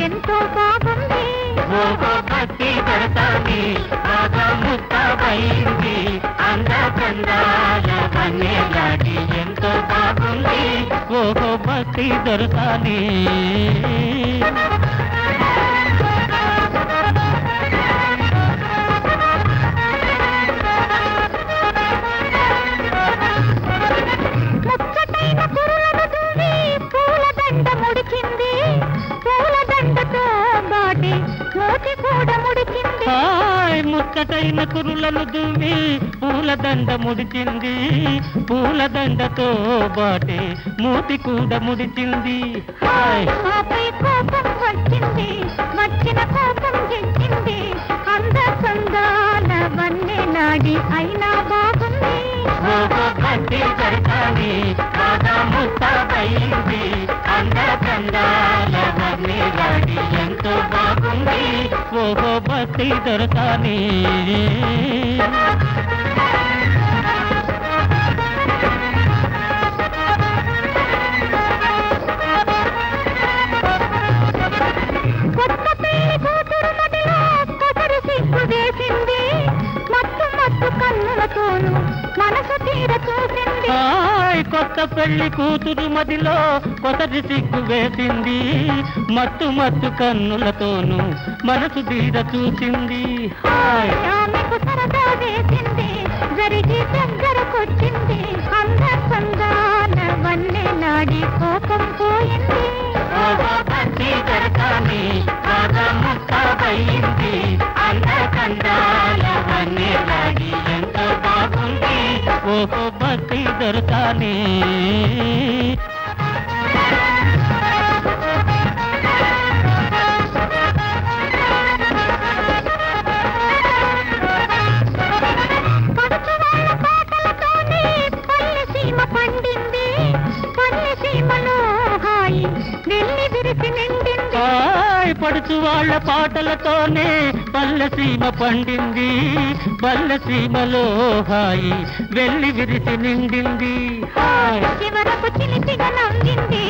ఎంతో బాగుంది. ఓహో భక్తి దొరసాని బాగా ముస్తాబైంది. అందచందాల వన్నెలాడి ఎంతో బాగుంది. ఓహో భక్తి దొరసాని ముక్కటైన కురులను దువ్వి పూలదండ ముడిచింది. పూలదండతో బాటే మూతి కూడా ముడిచింది. కోపం వచ్చింది, వచ్చిన కోపం తెచ్చింది. అందచందాల వన్నెలాడి అయినా బాగుంది. ఓహో భక్తి దొరసాని బాగా ముస్తాబైంది. అందచందాల వన్నెలాడి ఎంతో బాగుంది. ఓహో భక్తి దొరసాని కొత్త పెళ్లి కూతురు మదిలో కొసరు సిగ్గు వేసింది. మత్తు మత్తు కన్నులతోనూ మనసు తీర చూసింది. కొత్త పెళ్లి కూతురు మదిలో కొసరి సిగ్గు వేసింది. మత్తు మత్తు కన్నులతోనూ మనసు తీర చూసింది. ఆమెకు సరదా వేసింది, జరిగి దగ్గరకొచ్చింది. అందచందాల వన్నెలాడి కోపం పోయింది. భక్తి దొరసాని బాగా ముస్తాబైంది. అందచందాల వన్నెలాడి ఎంతో బాగుంది. ఓహో భక్తి దొరసాని పడుచు వాళ్ళ పాటలతోనే పల్లెసీమ పండింది. పల్లెసీమలో హాయి వెళ్ళి విరిసి నిండింది. చివరకు చిలిపిగా నవ్వింది.